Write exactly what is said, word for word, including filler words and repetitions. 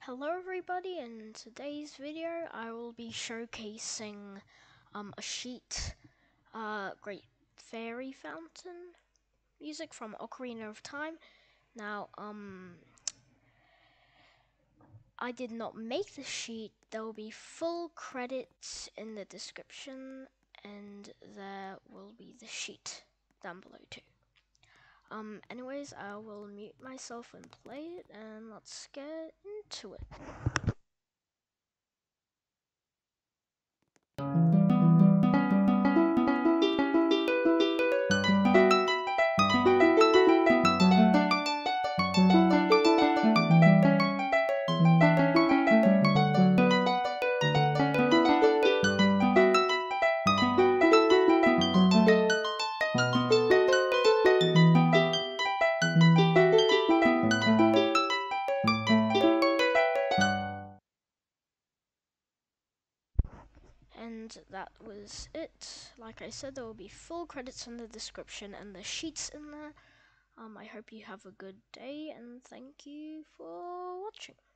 Hello everybody, in today's video I will be showcasing um, a sheet, uh, Great Fairy Fountain music from Ocarina of Time. Now, um, I did not make the sheet. There will be full credits in the description and there will be the sheet down below too. Um, anyways, I will mute myself and play it, and let's get into it. And that was it. Like I said, there will be full credits in the description and the sheets in there. Um, I hope you have a good day and thank you for watching.